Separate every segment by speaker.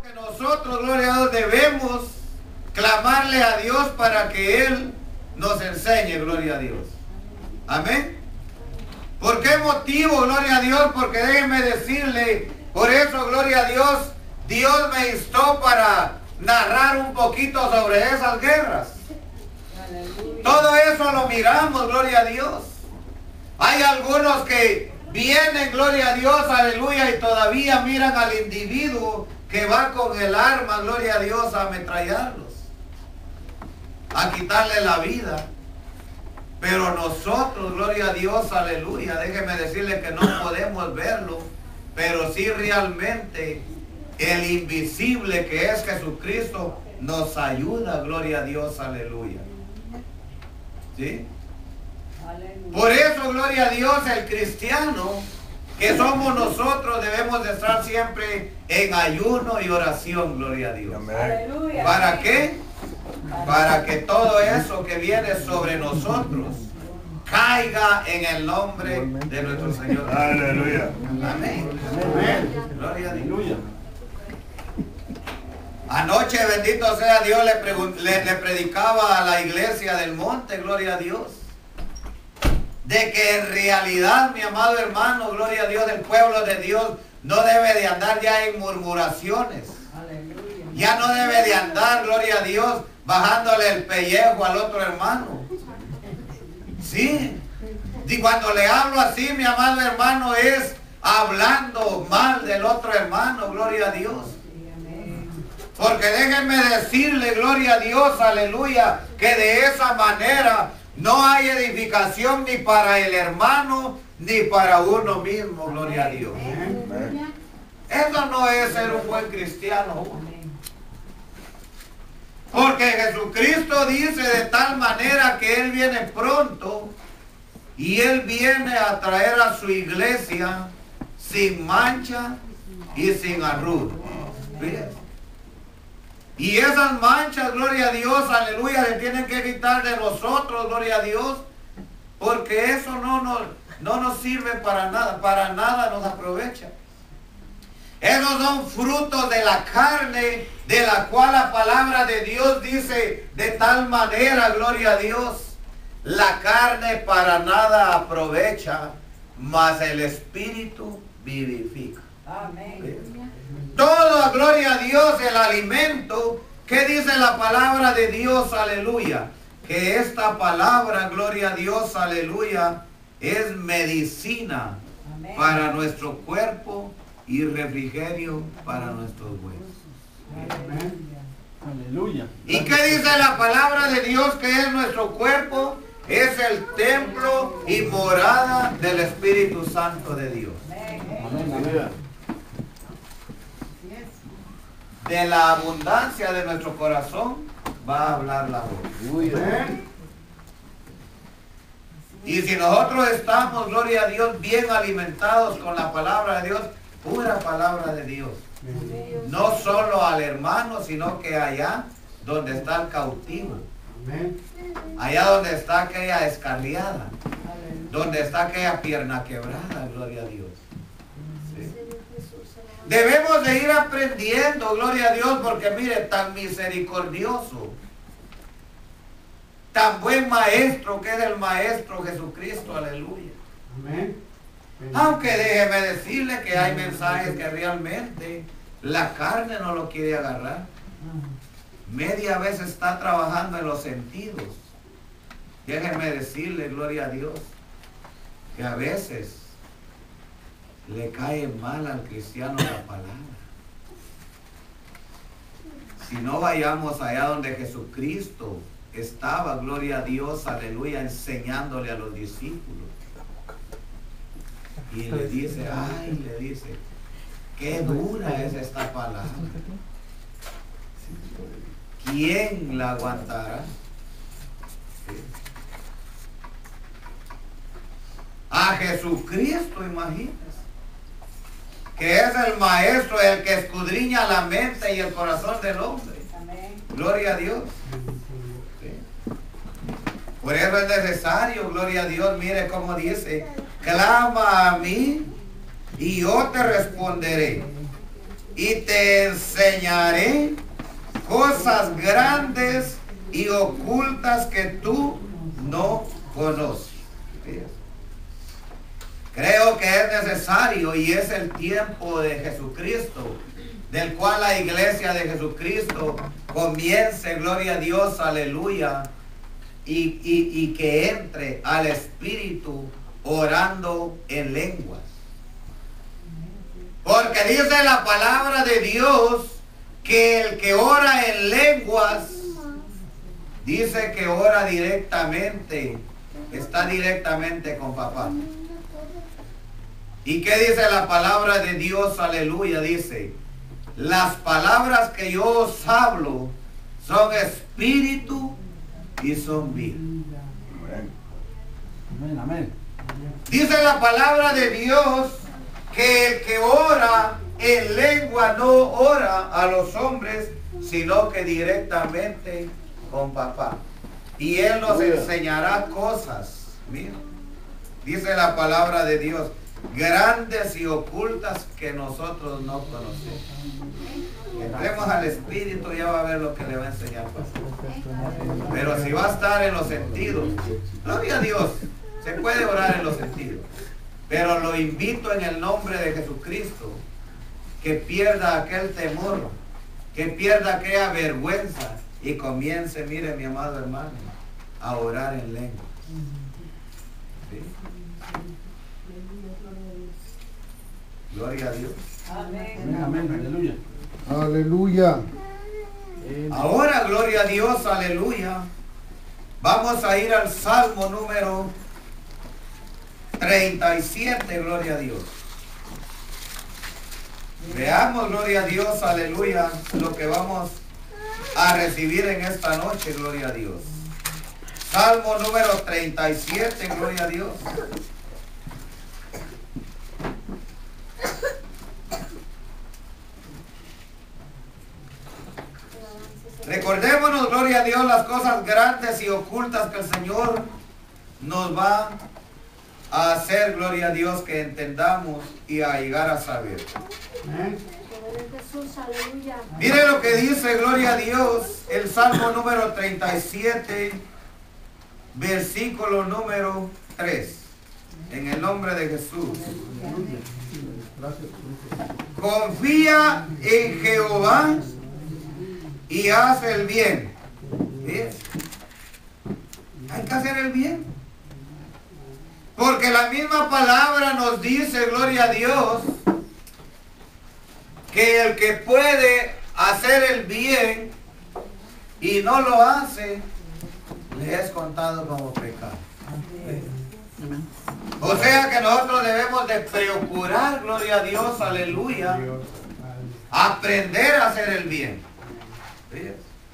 Speaker 1: que nosotros, gloria a Dios, debemos clamarle a Dios para que Él nos enseñe, gloria a Dios. Amén. ¿Por qué motivo, gloria a Dios? Porque déjenme decirle, por eso, gloria a Dios, Dios me instó para narrar un poquito sobre esas guerras. Todo eso lo miramos, gloria a Dios. Hay algunos que vienen, gloria a Dios, aleluya, y todavía miran al individuo que va con el arma, gloria a Dios, a ametrallarlos, a quitarle la vida. Pero nosotros, gloria a Dios, aleluya, déjeme decirle que no podemos verlo, pero sí realmente el invisible que es Jesucristo nos ayuda, gloria a Dios, aleluya. ¿Sí? Por eso, gloria a Dios, el cristiano que somos nosotros debemos de estar siempre en ayuno y oración, gloria a Dios.
Speaker 2: Amén.
Speaker 1: ¿Para qué? Para que todo eso que viene sobre nosotros caiga en el nombre de nuestro Señor.
Speaker 2: Aleluya.
Speaker 1: Amén. Amén. Gloria a Dios. Anoche, bendito sea Dios, le predicaba a la iglesia del monte, gloria a Dios, de que en realidad, mi amado hermano, gloria a Dios, el pueblo de Dios no debe de andar ya en murmuraciones. Ya no debe de andar, gloria a Dios, bajándole el pellejo al otro hermano. Sí. Y cuando le hablo así, mi amado hermano, es hablando mal del otro hermano, gloria a Dios. Porque déjenme decirle, gloria a Dios, aleluya, que de esa manera no hay edificación ni para el hermano, ni para uno mismo, gloria a Dios. Eso no es ser un buen cristiano. Porque Jesucristo dice de tal manera que Él viene pronto y Él viene a traer a su iglesia sin mancha y sin arruga. Y esas manchas, gloria a Dios, aleluya, le tienen que quitar de nosotros, gloria a Dios, porque eso no nos sirve para nada nos aprovecha. Esos son frutos de la carne, de la cual la palabra de Dios dice de tal manera, gloria a Dios, la carne para nada aprovecha, mas el Espíritu vivifica. Amén. Todo, gloria a Dios, el alimento, ¿qué dice la palabra de Dios? Aleluya. Que esta palabra, gloria a Dios, aleluya, es medicina. Amén. Para nuestro cuerpo y refrigerio para nuestros huesos.
Speaker 2: Amén. Aleluya.
Speaker 1: ¿Y qué dice la palabra de Dios que es nuestro cuerpo? Es el templo y morada del Espíritu Santo de Dios.
Speaker 2: Amén.
Speaker 1: De la abundancia de nuestro corazón va a hablar la boca. Y si nosotros estamos, gloria a Dios, bien alimentados con la palabra de Dios, pura palabra de Dios, no solo al hermano, sino que allá donde está el cautivo, allá donde está aquella escarriada, donde está aquella pierna quebrada, gloria a Dios. Debemos de ir aprendiendo, gloria a Dios, porque mire, tan misericordioso, tan buen maestro que es el Maestro Jesucristo, aleluya.
Speaker 2: Amén.
Speaker 1: Aunque déjeme decirle que hay mensajes que realmente la carne no lo quiere agarrar. Media vez está trabajando en los sentidos. Déjeme decirle, gloria a Dios, que a veces le cae mal al cristiano la palabra. Si no vayamos allá donde Jesucristo estaba, gloria a Dios, aleluya, enseñándole a los discípulos. Y le dice, qué dura es esta palabra. ¿Quién la aguantará? A Jesucristo, imagínense, que es el maestro, el que escudriña la mente y el corazón del hombre. Amén. Gloria a Dios. Sí. Por eso es necesario, gloria a Dios, mire cómo dice, clama a mí y yo te responderé y te enseñaré cosas grandes y ocultas que tú no conoces. Creo que es necesario y es el tiempo de Jesucristo, del cual la iglesia de Jesucristo comience, gloria a Dios, aleluya, y que entre al Espíritu orando en lenguas. Porque dice la palabra de Dios que el que ora en lenguas, dice que ora directamente, está directamente con papá. ¿Y qué dice la palabra de Dios? Aleluya, dice, las palabras que yo os hablo son espíritu y son vida.
Speaker 2: Amén, amén.
Speaker 1: Dice la palabra de Dios que el que ora en lengua no ora a los hombres, sino que directamente con papá. Y Él nos enseñará cosas, mira, dice la palabra de Dios, grandes y ocultas que nosotros no conocemos. Entremos al Espíritu, ya va a ver lo que le va a enseñar. Pero si va a estar en los sentidos, gloria a Dios, se puede orar en los sentidos. Pero lo invito en el nombre de Jesucristo, que pierda aquel temor, que pierda aquella vergüenza y comience, mire mi amado hermano, a orar en lengua. ¿Sí? Gloria a Dios.
Speaker 2: Amén, amén, aleluya.
Speaker 3: Aleluya.
Speaker 1: Ahora, gloria a Dios, aleluya. Vamos a ir al Salmo número 37, gloria a Dios. Veamos, gloria a Dios, aleluya, lo que vamos a recibir en esta noche, gloria a Dios. Salmo número 37, gloria a Dios. Recordémonos, gloria a Dios, las cosas grandes y ocultas que el Señor nos va a hacer, gloria a Dios, que entendamos y a llegar a saber. Mire lo que dice, gloria a Dios, el Salmo número 37, versículo número 3. En el nombre de Jesús. Confía en Jehová y haz el bien. ¿Ves? Hay que hacer el bien. Porque la misma palabra nos dice, gloria a Dios, que el que puede hacer el bien y no lo hace, le es contado como pecado. O sea que nosotros debemos de procurar, gloria a Dios, aleluya, aprender a hacer el bien. ¿Sí?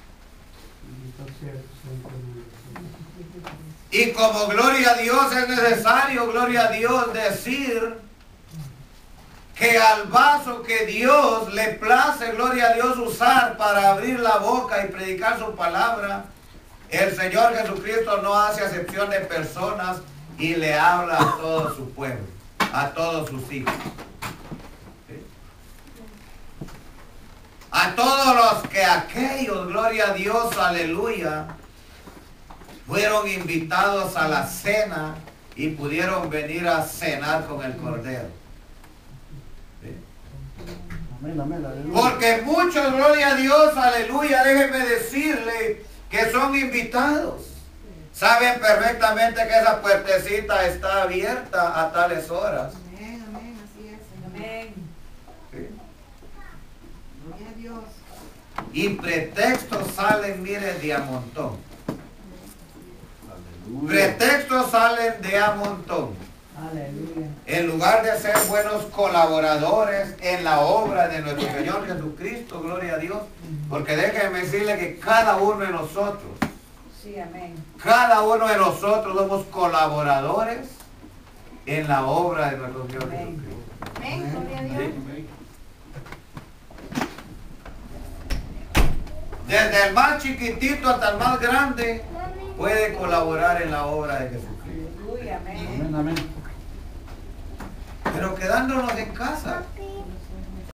Speaker 1: Y como gloria a Dios es necesario, gloria a Dios, decir que al vaso que Dios le place, gloria a Dios, usar para abrir la boca y predicar su palabra, el Señor Jesucristo no hace acepción de personas y le habla a todo su pueblo, a todos sus hijos. ¿Sí? A todos los que aquellos, gloria a Dios, aleluya, fueron invitados a la cena y pudieron venir a cenar con el Cordero. ¿Sí?
Speaker 2: Amén, amén, aleluya.
Speaker 1: Porque muchos, gloria a Dios, aleluya, déjenme decirle que son invitados. Saben perfectamente que esa puertecita está abierta a tales horas.
Speaker 4: Amén, amén, así es. Amén.
Speaker 1: ¿Sí?
Speaker 4: Gloria a Dios.
Speaker 1: Y pretextos salen, mire, de a montón. Pretextos salen de a montón.
Speaker 4: Aleluya.
Speaker 1: En lugar de ser buenos colaboradores en la obra de nuestro Señor Jesucristo, gloria a Dios. Porque déjenme decirle que cada uno de nosotros,
Speaker 4: Sí, amén.
Speaker 1: cada uno de nosotros somos colaboradores en la obra de nuestro Señor
Speaker 4: Amén.
Speaker 1: Jesucristo.
Speaker 4: Amén, gloria a Dios.
Speaker 1: Desde el más chiquitito hasta el más grande puede colaborar en la obra de Jesucristo.
Speaker 4: Aleluya, amén.
Speaker 2: Amén, amén.
Speaker 1: Pero quedándonos en casa,